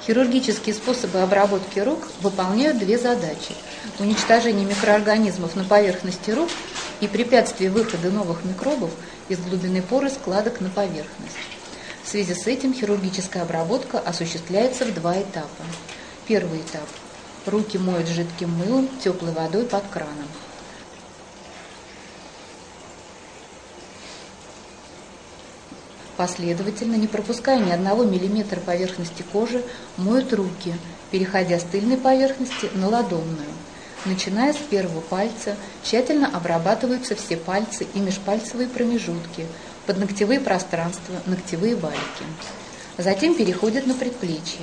Хирургические способы обработки рук выполняют две задачи: уничтожение микроорганизмов на поверхности рук и препятствие выхода новых микробов из глубины поры складок на поверхность. В связи с этим хирургическая обработка осуществляется в два этапа. Первый этап. Руки моют жидким мылом, теплой водой под краном. Последовательно, не пропуская ни одного миллиметра поверхности кожи, моют руки, переходя с тыльной поверхности на ладонную. Начиная с первого пальца, тщательно обрабатываются все пальцы и межпальцевые промежутки, подногтевые пространства, ногтевые валики. Затем переходят на предплечье.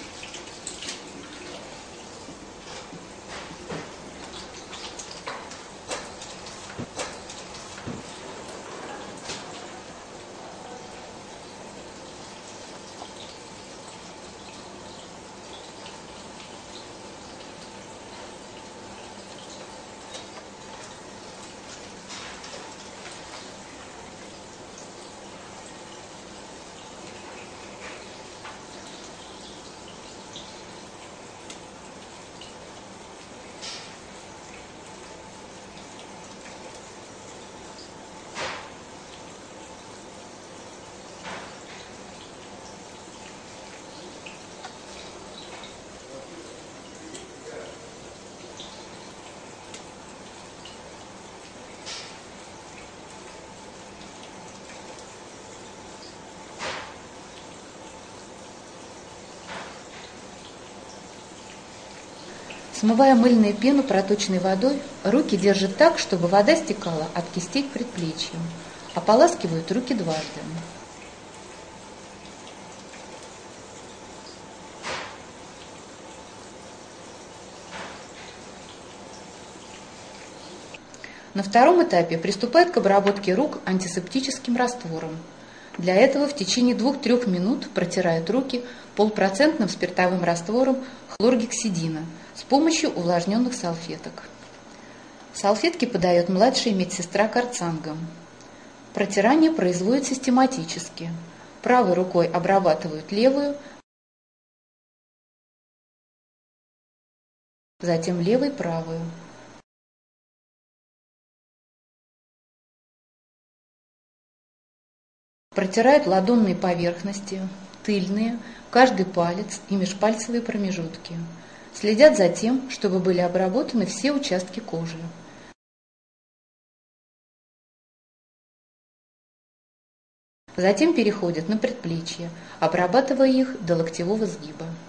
Смывая мыльную пену проточной водой, руки держат так, чтобы вода стекала от кистей к предплечьям. Ополаскивают руки дважды. На втором этапе приступают к обработке рук антисептическим раствором. Для этого в течение 2-3 минут протирают руки полпроцентным спиртовым раствором хлоргексидина с помощью увлажненных салфеток. Салфетки подает младшая медсестра карцангом. Протирание производят систематически. Правой рукой обрабатывают левую, затем левой правую. Протирают ладонные поверхности, тыльные, каждый палец и межпальцевые промежутки. Следят за тем, чтобы были обработаны все участки кожи. Затем переходят на предплечья, обрабатывая их до локтевого сгиба.